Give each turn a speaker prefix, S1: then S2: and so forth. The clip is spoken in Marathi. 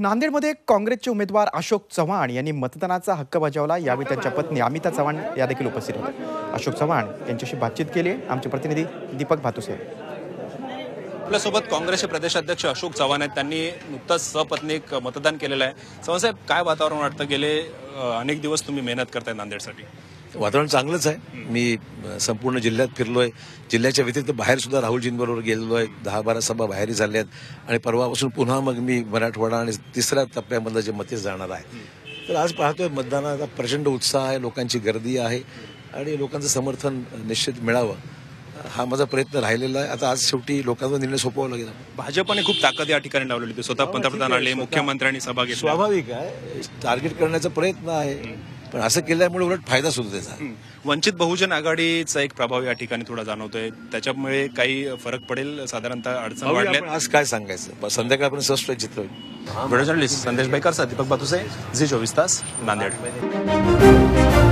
S1: नांदेडमध्ये काँग्रेसचे उमेदवार अशोक चव्हाण यांनी मतदानाचा हक्क बजावला। यावेळी त्यांच्या पत्नी अमिता चव्हाण या देखील उपस्थित होत्या। अशोक चव्हाण यांच्याशी बातचीत केली आमचे प्रतिनिधी दीपक भातुसे।
S2: आपल्यासोबत काँग्रेसचे प्रदेशाध्यक्ष अशोक चव्हाण आहेत। त्यांनी नुकताच सपत्नीक मतदान केलेलं आहे। चव्हाण साहेब, काय वातावरण वाटतं? गेले अनेक दिवस तुम्ही मेहनत करताय नांदेडसाठी।
S3: वातावरण चांगलंच आहे। मी संपूर्ण जिल्ह्यात फिरलोय, जिल्ह्याच्या व्यतिरिक्त बाहेर सुद्धा राहुलजींबरोबर गेलेलो आहे। 10-12 सभा बाहेरही झाल्यात आणि परवापासून पुन्हा मग मी मराठवाडा आणि तिसऱ्या टप्प्यामधलं जे मते जाणार आहे। तर आज पाहतोय मतदानाचा प्रचंड उत्साह आहे, लोकांची गर्दी आहे आणि लोकांचं समर्थन निश्चित मिळावं हा माझा प्रयत्न राहिलेला आहे। आता आज शेवटी लोकांचा निर्णय सोपवावा लागेल।
S2: भाजपने खूप ताकद या ठिकाणी लावलेली होती। स्वतः पंतप्रधान आले, मुख्यमंत्र्यांनी सभा घेतली।
S3: स्वाभाविक आहे, टार्गेट करण्याचा प्रयत्न आहे, पण असं केल्यामुळे उलट फायदा सुद्धा त्याचा।
S2: वंचित बहुजन आघाडीचा एक प्रभाव या ठिकाणी थोडा जाणवतोय, त्याच्यामुळे काही फरक पडेल? साधारणतः अडचण वाढल्या?
S3: आज काय सांगायचं, संध्याकाळपर्यंत स्पष्ट चित्र होईल।
S2: Video journalist Sandesh Baikar, Deepak Batuse, Zee 24 तास, नांदेड।